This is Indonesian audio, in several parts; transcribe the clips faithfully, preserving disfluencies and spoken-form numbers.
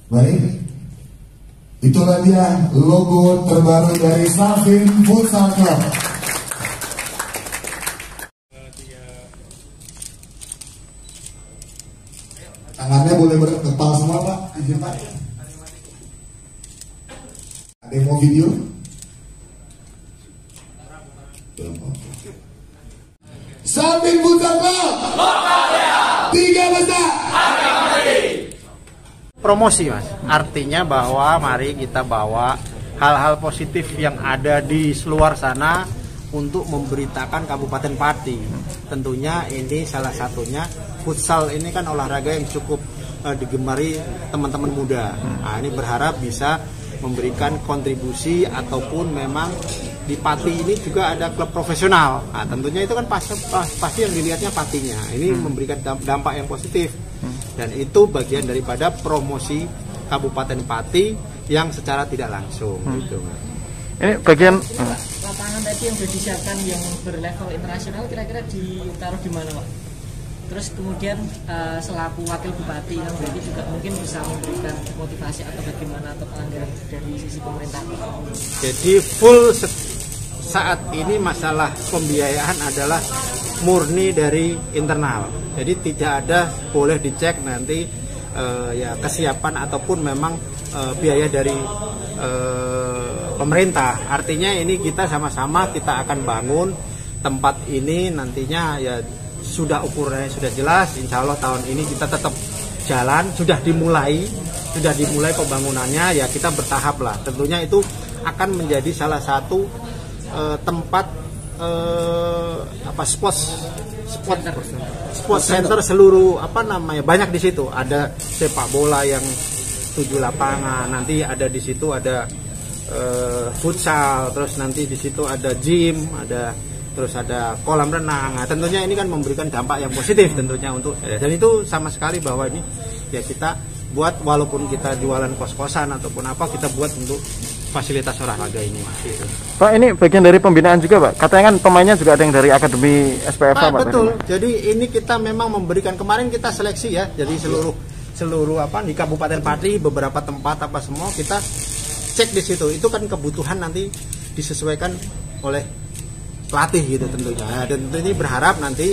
Baik, itulah dia logo terbaru dari Safin Futsal Club. Tangannya boleh berkepal semua Pak, izin Pak. Ada yang mau video? Safin Futsal Club, tiga besar. Promosi Mas, artinya bahwa mari kita bawa hal-hal positif yang ada di luar sana untuk memberitakan Kabupaten Pati. Tentunya ini salah satunya futsal ini kan olahraga yang cukup uh, digemari teman-teman muda. Nah, ini berharap bisa memberikan kontribusi ataupun memang di Pati ini juga ada klub profesional. Nah, tentunya itu kan pasti, pasti yang dilihatnya Patinya. Ini memberikan dampak yang positif. Dan itu bagian daripada promosi Kabupaten Pati yang secara tidak langsung. Hmm. Gitu. Ini bagian lapangan tadi yang sudah disiapkan yang berlevel internasional kira-kira ditaruh di mana Pak? Terus kemudian uh, selaku wakil bupati yang berarti juga mungkin bisa memberikan motivasi atau bagaimana atau pelanggaran dari sisi pemerintah. Jadi full saat ini masalah pembiayaan adalah murni dari internal. Jadi tidak ada boleh dicek nanti uh, ya kesiapan ataupun memang uh, biaya dari uh, pemerintah. Artinya ini kita sama-sama kita akan bangun tempat ini nantinya ya sudah ukurannya sudah jelas. Insya Allah tahun ini kita tetap jalan, sudah dimulai, sudah dimulai pembangunannya ya kita bertahap lah. Tentunya itu akan menjadi salah satu uh, tempat uh, apa sports sport sport center seluruh apa namanya banyak di situ. Ada sepak bola yang tujuh lapangan, nanti ada di situ ada uh, futsal, terus nanti di situ ada gym, ada terus ada kolam renang. Nah, tentunya ini kan memberikan dampak yang positif tentunya untuk dan itu sama sekali bahwa ini ya kita buat walaupun kita jualan kos-kosan ataupun apa kita buat untuk fasilitas olahraga ini Mas. Gitu. Pak, ini bagian dari pembinaan juga Pak. Katanya kan pemainnya juga ada yang dari Akademi S P F A Pak. Pak. Betul. Tadi, Jadi ini kita memang memberikan kemarin kita seleksi ya. Jadi seluruh seluruh apa di Kabupaten Pati beberapa tempat apa semua kita cek di situ. Itu kan kebutuhan nanti disesuaikan oleh pelatih gitu tentunya. Nah, dan tentu ini berharap nanti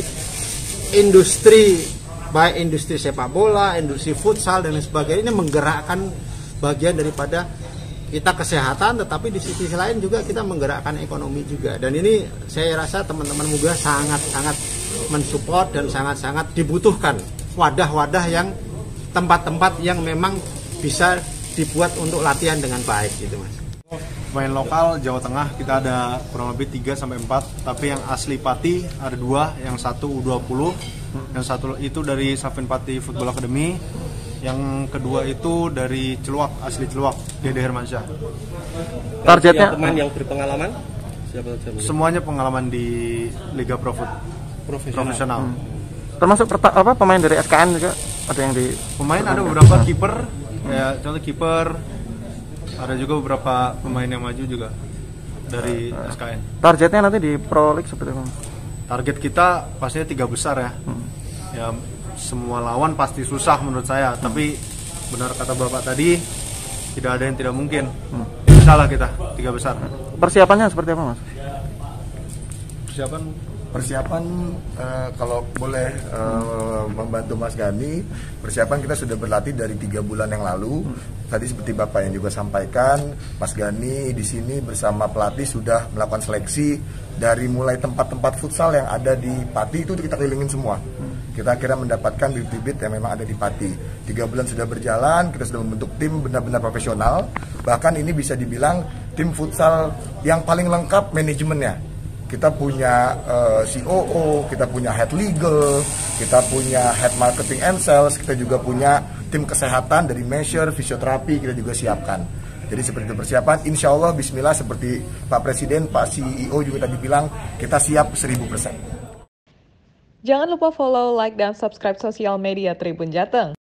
industri baik industri sepak bola, industri futsal dan lain sebagainya ini menggerakkan bagian daripada kita kesehatan, tetapi di sisi lain juga kita menggerakkan ekonomi juga. Dan ini saya rasa teman-teman muda sangat-sangat mensupport dan sangat-sangat dibutuhkan wadah-wadah yang tempat-tempat yang memang bisa dibuat untuk latihan dengan baik gitu Mas. Pemain lokal Jawa Tengah kita ada kurang lebih tiga sampai empat, tapi yang asli Pati ada dua, yang satu U dua puluh, yang satu itu dari Safin Pati Football Academy, yang kedua itu dari Celuak, asli Celuak, Dede Hermansyah. Targetnya pemain yang berpengalaman? Siapa saja? Semuanya pengalaman di Liga Pro Foot Profesional. profesional. Hmm. Termasuk perta- apa pemain dari S K N juga ada yang di Pemain ada beberapa kiper, ya contoh kiper. Ada juga beberapa pemain yang maju juga dari S K N. Targetnya nanti di Pro League seperti apa? Target kita pastinya tiga besar ya. Hmm. Ya semua lawan pasti susah menurut saya, hmm. tapi benar kata Bapak tadi tidak ada yang tidak mungkin. Hmm. Insya Allah kita tiga besar. Persiapannya seperti apa Mas? Persiapan Persiapan uh, kalau boleh uh, membantu Mas Gani, persiapan kita sudah berlatih dari tiga bulan yang lalu. Tadi seperti Bapak yang juga sampaikan, Mas Gani di sini bersama pelatih sudah melakukan seleksi dari mulai tempat-tempat futsal yang ada di Pati itu kita kelilingin semua. Kita akhirnya mendapatkan bibit-bibit yang memang ada di Pati. Tiga bulan sudah berjalan, kita sudah membentuk tim benar-benar profesional. Bahkan ini bisa dibilang tim futsal yang paling lengkap manajemennya. Kita punya uh, C O O, kita punya head legal, kita punya head marketing and sales, kita juga punya tim kesehatan dari measure, fisioterapi kita juga siapkan. Jadi seperti itu persiapan, insya Allah bismillah seperti Pak Presiden, Pak C E O juga tadi bilang, kita siap seribu persen. Jangan lupa follow, like, dan subscribe sosial media Tribun Jateng.